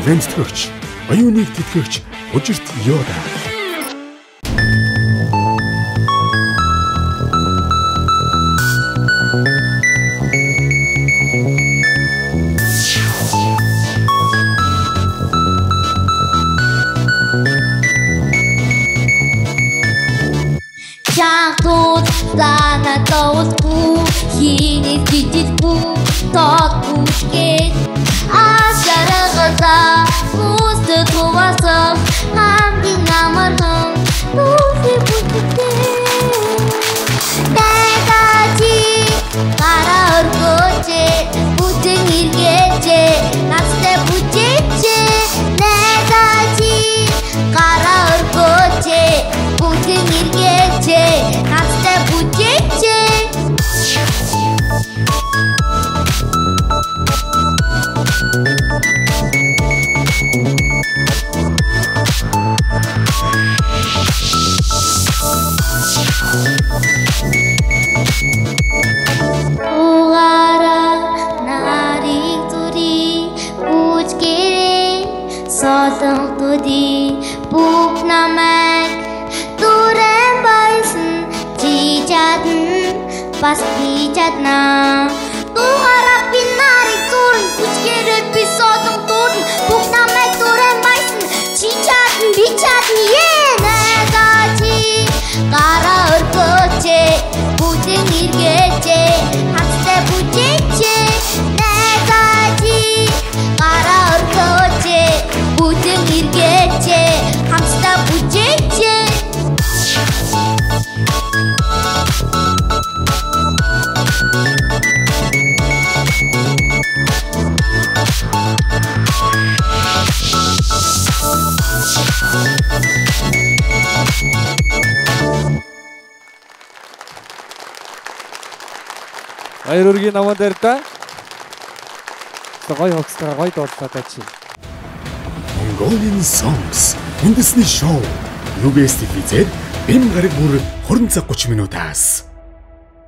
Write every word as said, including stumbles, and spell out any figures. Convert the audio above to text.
Ламстрагч, оюуныг тэтгэгч Ужирт Йода. Чахтууд санаа зовсгүй хийнэ жижиггүй тотгүйгээд асарагаса үстэд хувасан хамгийн амархан үгүй бүтэтэй дайгачи гара өргөж бүтэн иргэж настай бүжиж дайгачи гара өргөж бүтэн иргэж настай бүжиж Солон туди бүх намайг дүрэн байсан чи чадна бас би чадна дугаараа би нарыг дүрэн хүчгээрээ би солон дүрэн бүх намайг дүрэн байсан чи чадна би чадна е найгачи гара өргөж бүтэн иргэж хацтай бүжиж найгачи гара өргөж бүтэн иргэж хамстаа бүжиж Баяр үргийн наман дээр та. Гой хогсгаа гой дуудлаа чи. Mongolian Songs үндэсний шоу ю би эс ти ви-ээр бэм гараг бүр хорин цаг гуч минутаас